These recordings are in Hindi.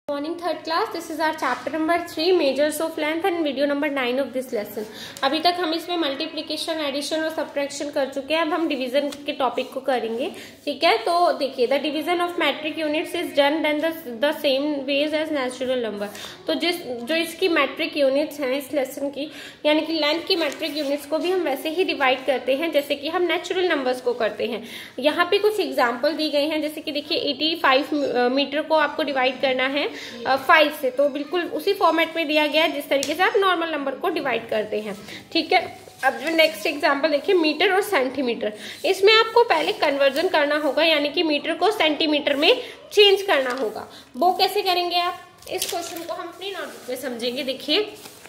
Morning third class. This is our chapter number 3 measures of length and video number 9 of this lesson. अभी तक हम इसमें मल्टीप्लिकेशन, एडिशन और सब्ट्रैक्शन कर चुके हैं. अब हम डिवीजन के टॉपिक को करेंगे. ठीक है, तो देखिए the division of metric units is done then the same ways as natural number. तो जो इसकी मैट्रिक यूनिट्स हैं इस लेसन की, यानी कि लेंथ की मैट्रिक यूनिट्स को भी हम वैसे ही डिवाइड करते हैं जैसे कि हम नेचुरल नंबर्स को करते हैं. यहाँ पे कुछ एग्जाम्पल दी गई हैं, जैसे कि देखिए 85 मीटर को आपको डिवाइड करना है 5 से, तो बिल्कुल उसी फॉर्मेट में दिया गया है जिस तरीके से आप नॉर्मल नंबर को डिवाइड करते हैं. ठीक है, अब जो नेक्स्ट एग्जांपल देखिए मीटर और सेंटीमीटर. इसमें आपको पहले कन्वर्जन करना होगा, यानी कि मीटर को सेंटीमीटर में चेंज करना होगा. वो कैसे करेंगे आप, इस क्वेश्चन को हम अपनी नोटबुक में समझेंगे. देखिए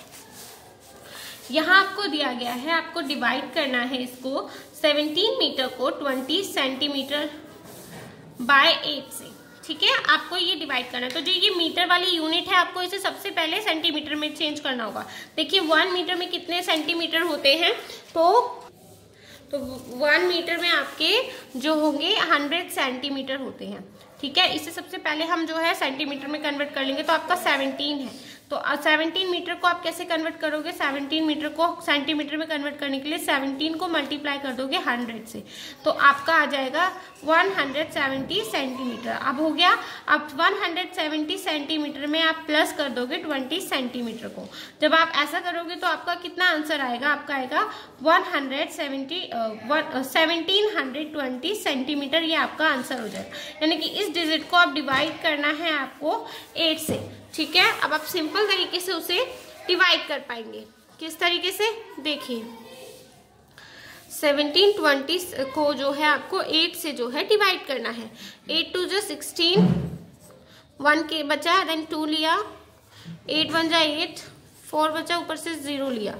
यहाँ आपको दिया गया है, आपको डिवाइड करना है इसको 17 मीटर को 20 सेंटीमीटर बाय 8 से. ठीक है, आपको ये डिवाइड करना है. तो जो ये मीटर वाली यूनिट है आपको इसे सबसे पहले सेंटीमीटर में चेंज करना होगा. देखिए 1 मीटर में कितने सेंटीमीटर होते हैं, तो 1 मीटर में आपके जो होंगे 100 सेंटीमीटर होते हैं. ठीक है, इसे सबसे पहले हम जो है सेंटीमीटर में कन्वर्ट कर लेंगे. तो आपका 17 है, तो 17 मीटर को आप कैसे कन्वर्ट करोगे, 17 मीटर को सेंटीमीटर में कन्वर्ट करने के लिए 17 को मल्टीप्लाई कर दोगे 100 से, तो आपका आ जाएगा 170 सेंटीमीटर. अब हो गया, अब 170 सेंटीमीटर में आप प्लस कर दोगे 20 सेंटीमीटर को. जब आप ऐसा करोगे तो आपका कितना आंसर आएगा, आपका आएगा 1720 सेंटीमीटर. ये आपका आंसर हो जाएगा. यानी कि इस डिजिट को आप डिवाइड करना है आपको 8 से. ठीक है, अब आप सिंपल तरीके से उसे डिवाइड कर पाएंगे. किस तरीके से, देखिए 1720 को जो है आपको 8 से जो है डिवाइड करना है. 8 2 जा 16, 1 के बचा, देन 2 लिया, 8 1 जा 8, 4 बचा, ऊपर से 0 लिया,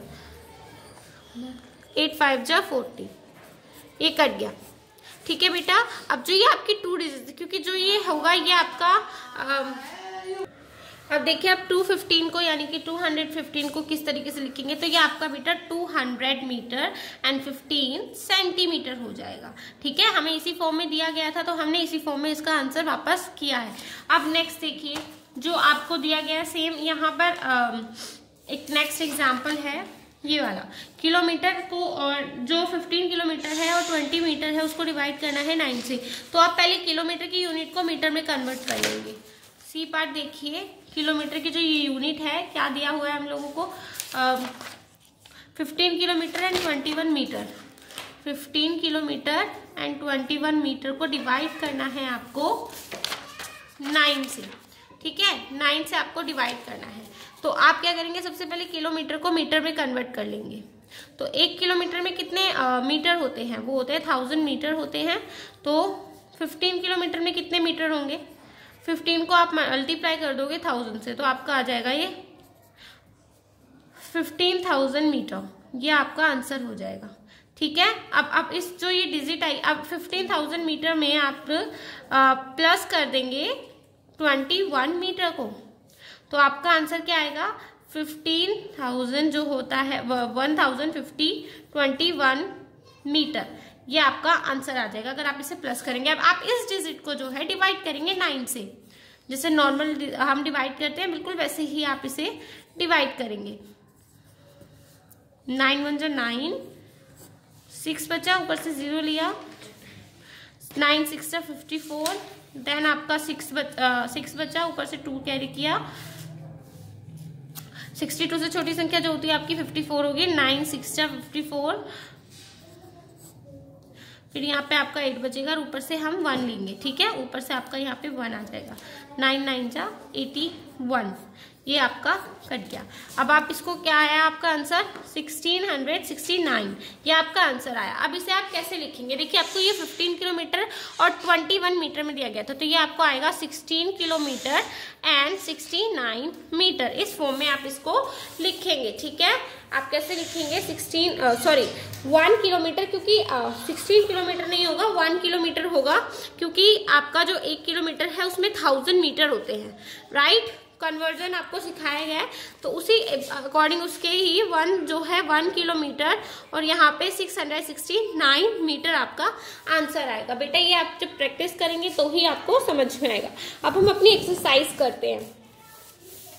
8 5 जा 40, ये कट गया. ठीक है बेटा, अब जो ये आपकी 2 डिजिट, क्योंकि जो ये होगा ये आपका अब देखिए आप 215 को यानी कि 215 को किस तरीके से लिखेंगे, तो ये आपका बेटा 200 मीटर एंड 15 सेंटीमीटर हो जाएगा. ठीक है, हमें इसी फॉर्म में दिया गया था तो हमने इसी फॉर्म में इसका आंसर वापस किया है. अब नेक्स्ट देखिए जो आपको दिया गया सेम यहाँ पर एक नेक्स्ट एग्जाम्पल है ये वाला. किलोमीटर को और जो 15 किलोमीटर है और 20 मीटर है उसको डिवाइड करना है 9 से. तो आप पहले किलोमीटर की यूनिट को मीटर में कन्वर्ट कर लेंगे. सी पार्ट देखिए, किलोमीटर की जो ये यूनिट है क्या दिया हुआ है हम लोगों को, 15 kilometre and 21 metre. 15 kilometre and 21 metre को डिवाइड करना है आपको 9 से. ठीक है, 9 से आपको डिवाइड करना है. तो आप क्या करेंगे, सबसे पहले किलोमीटर को मीटर में कन्वर्ट कर लेंगे. तो 1 किलोमीटर में कितने मीटर होते हैं, वो होते हैं 1000 मीटर होते हैं. तो 15 किलोमीटर में कितने मीटर होंगे, 15 को आप मल्टीप्लाई कर दोगे 1000 से, तो आपका आ जाएगा ये 15,000 मीटर. ये आपका आंसर हो जाएगा. ठीक है, अब इस जो ये डिजिट आई, अब 15,000 मीटर में आप प्लस कर देंगे 21 मीटर को, तो आपका आंसर क्या आएगा, 15,000 जो होता है 1050 21 मीटर. ये आपका आंसर आ जाएगा अगर आप इसे प्लस करेंगे. अब आप इस डिजिट को जो है डिवाइड करेंगे 9 से, जैसे नॉर्मल हम डिवाइड करते हैं बिल्कुल वैसे ही आप इसे डिवाइड करेंगे. 9 1 जा 9, 6 बचा, ऊपर से 0 लिया, 9 6 जा 54, देन आपका 6 बचा, ऊपर से 2 कैरी किया. 62 से छोटी संख्या जो होती है आपकी 54 होगी. 9 6 जा 54, फिर यहाँ पे आपका 8 बचेगा और ऊपर से हम 1 लेंगे. ठीक है, ऊपर से आपका यहाँ पे 1 आ जाएगा. 9 9 जा 81, ये आपका कट गया. अब आप इसको क्या आया आपका आंसर 1669, ये आपका आंसर आया. अब इसे आप कैसे लिखेंगे, देखिए आपको ये 15 किलोमीटर और 21 मीटर में दिया गया था, तो ये आपको आएगा 16 किलोमीटर एंड 69 मीटर. इस फॉर्म में आप इसको लिखेंगे. ठीक है, आप कैसे लिखेंगे 1 किलोमीटर, क्योंकि 16 किलोमीटर नहीं होगा 1 किलोमीटर होगा, क्योंकि आपका जो 1 किलोमीटर है उसमें 1000 मीटर होते हैं. राइट, कन्वर्जन आपको सिखाया गया है, तो उसी अकॉर्डिंग उसके ही 1 जो है 1 किलोमीटर और यहाँ पे 669 मीटर आपका आंसर आएगा. बेटा ये आप जब प्रैक्टिस करेंगे तो ही आपको समझ में आएगा. अब हम अपनी एक्सरसाइज करते हैं.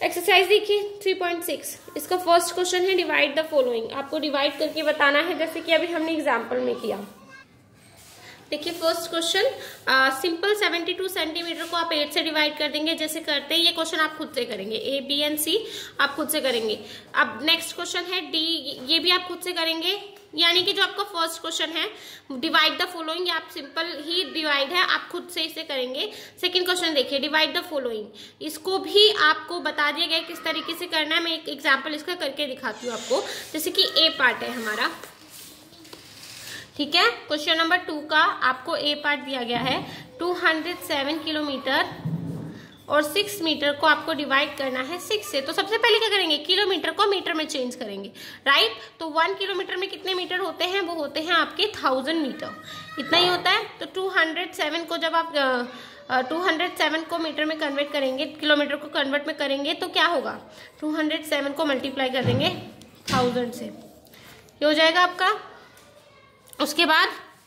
एक्सरसाइज देखिए 3.6, इसका फर्स्ट क्वेश्चन है डिवाइड द फॉलोइंग। आपको डिवाइड करके बताना है जैसे कि अभी हमने एग्जाम्पल में किया। देखिए फर्स्ट क्वेश्चन, सिंपल 72 सेंटीमीटर को आप 8 से डिवाइड कर देंगे जैसे करते हैं। ये क्वेश्चन आप खुद से करेंगे, ए बी एंड सी आप खुद से करेंगे। अब नेक्स्ट क्वेश्चन है डी, ये भी आप खुद से करेंगे। यानी कि जो आपका फर्स्ट क्वेश्चन है डिवाइड द फॉलोइंग, आप सिंपल ही डिवाइड है, आप खुद से इसे करेंगे। सेकंड क्वेश्चन देखिए डिवाइड द फॉलोइंग, इसको भी आपको बता दिया गया किस तरीके से करना है। मैं एक एग्जाम्पल इसका करके दिखाती हूँ आपको। जैसे कि ए पार्ट है हमारा, ठीक है। क्वेश्चन नंबर 2 का आपको ए पार्ट दिया गया है 207 किलोमीटर और 6 मीटर को आपको डिवाइड करना है 6 से। तो सबसे पहले क्या करेंगे, किलोमीटर को मीटर में चेंज करेंगे, राइट। तो 1 किलोमीटर में कितने मीटर होते हैं, वो होते हैं आपके 1000 मीटर, इतना ही होता है। तो 207 को जब आप 207 को मीटर में कन्वर्ट करेंगे, किलोमीटर को कन्वर्ट में करेंगे तो क्या होगा, 207 को मल्टीप्लाई कर देंगे 1000 से, ये हो जाएगा आपका। उसके बाद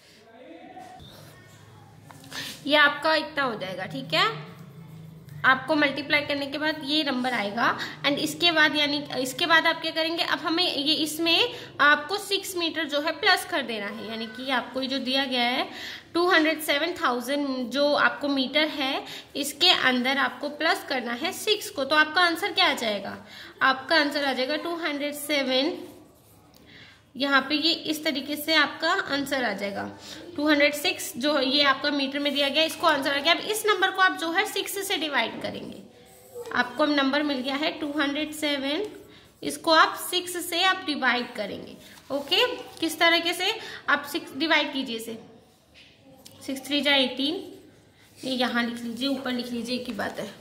ये आपका इतना हो जाएगा, ठीक है। आपको मल्टीप्लाई करने के बाद ये नंबर आएगा एंड इसके बाद यानी इसके बाद आप क्या करेंगे, अब हमें ये इसमें आपको 6 मीटर जो है प्लस कर देना है। यानी कि आपको ये जो दिया गया है 207,000 जो आपको मीटर है, इसके अंदर आपको प्लस करना है 6 को। तो आपका आंसर क्या आ जाएगा, आपका आंसर आ जाएगा 207। यहाँ पे ये इस तरीके से आपका आंसर आ जाएगा 206 जो ये आपका मीटर में दिया गया, इसको आंसर आ गया। अब इस नंबर को आप जो है 6 से डिवाइड करेंगे, आपको नंबर मिल गया है 207, इसको आप 6 से आप डिवाइड करेंगे। ओके, किस तरीके से आप 6 डिवाइड कीजिए इसे, 6 3 जा 18, ये यहाँ लिख लीजिए, ऊपर लिख लीजिए, एक ही बात है।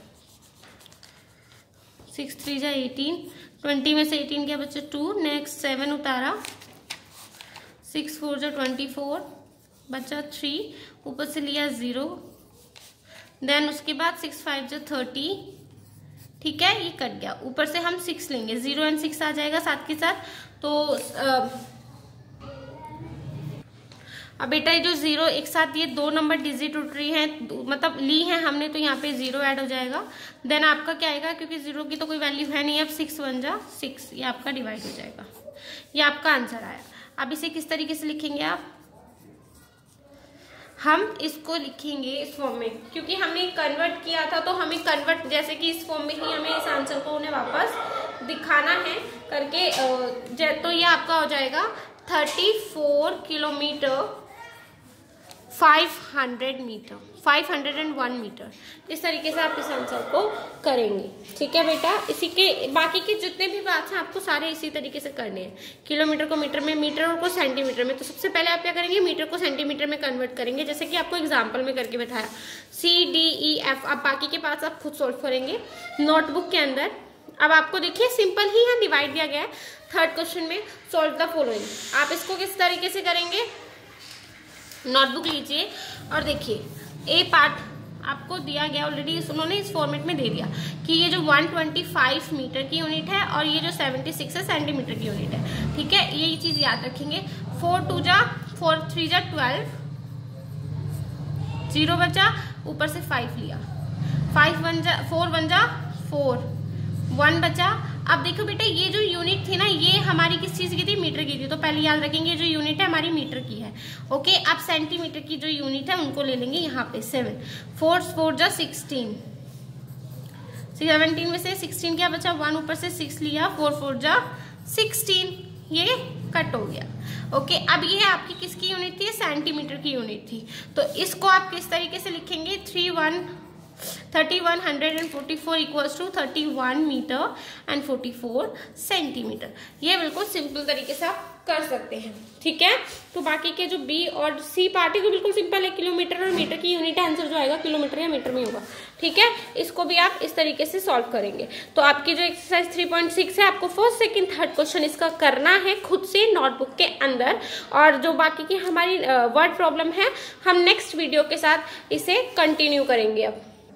6 3 जा 18, 20 में से 18 क्या बच्चे 2, नेक्स्ट 7 उतारा, 6 4 जा 24 बचा 3, ऊपर से लिया 0, देन उसके बाद 6 5 जा 30, ठीक है, ये कट गया। ऊपर से हम 6 लेंगे, 0 एंड 6 आ जाएगा साथ के साथ। तो अब बेटा ये जो 0 एक साथ ये 2 नंबर डिजिट उठ रही है, मतलब ली है हमने, तो यहाँ पे 0 ऐड हो जाएगा। देन आपका क्या आएगा, क्योंकि 0 की तो कोई वैल्यू है नहीं, अब 6 1 जा 6, ये आपका डिवाइड हो जाएगा। ये आपका आंसर आया। अब इसे किस तरीके से लिखेंगे आप, हम इसको लिखेंगे इस फॉर्म में, क्योंकि हमने कन्वर्ट किया था तो हमें कन्वर्ट जैसे कि इस फॉर्म में ही हमें इस आंसर को उन्हें वापस दिखाना है करके। तो ये आपका हो जाएगा 34 किलोमीटर 500 मीटर, 501 मीटर। इस तरीके से आप इस आंसर को करेंगे, ठीक है बेटा। इसी के बाकी के जितने भी बात हैं आपको सारे इसी तरीके से करने हैं। किलोमीटर को मीटर में, मीटर को सेंटीमीटर में। तो सबसे पहले आप क्या करेंगे, मीटर को सेंटीमीटर में कन्वर्ट करेंगे, जैसे कि आपको एग्जाम्पल में करके बताया। C-D-E-F, अब बाकी के पास आप खुद सोल्व करेंगे नोटबुक के अंदर। अब आपको देखिए सिंपल ही है, डिवाइड दिया गया है। थर्ड क्वेश्चन में सॉल्व द फॉलोइंग, आप इसको किस तरीके से करेंगे, नोटबुक लीजिए और देखिए ए पार्ट आपको दिया गया ऑलरेडी, उन्होंने इस फॉर्मेट में दे दिया कि ये जो 125 मीटर की यूनिट है और ये जो 76 है सेंटीमीटर की यूनिट है, ठीक है। यही चीज याद रखेंगे। 4 2 जा 4 3 जा 12, 0 बचा, ऊपर से 5 लिया, 5 1 जा 4 1 जा 4, 1 बचा। अब देखो बेटा ये जो यूनिट थी ना, ये हमारी किस चीज की थी, मीटर की थी। तो पहले याद रखेंगे जो यूनिट है हमारी मीटर की है। ओके, अब सेंटीमीटर की जो यूनिट है उनको ले लेंगे यहाँ पे 7, 4 4 जा 16, 17 में से 16 क्या बचा, 1 ऊपर से 6 लिया, 4 4 जा 16, ये कट हो गया। ओके, अब ये आपकी किसकी यूनिट थी, सेंटीमीटर की यूनिट थी। तो इसको आप किस तरीके से लिखेंगे, 3144 equals to 31 metre and 44 centimetre. ये बिल्कुल सिंपल तरीके से आप कर सकते हैं, ठीक है। तो बाकी के जो बी और सी पार्ट है वो बिल्कुल सिंपल है, किलोमीटर और मीटर की यूनिट आंसर जो आएगा किलोमीटर या मीटर में होगा, ठीक है। इसको भी आप इस तरीके से सॉल्व करेंगे। तो आपकी जो एक्सरसाइज 3.6 है, आपको फर्स्ट सेकंड थर्ड क्वेश्चन इसका करना है खुद से नोटबुक के अंदर, और जो बाकी की हमारी वर्ड प्रॉब्लम है हम नेक्स्ट वीडियो के साथ इसे कंटिन्यू करेंगे अब।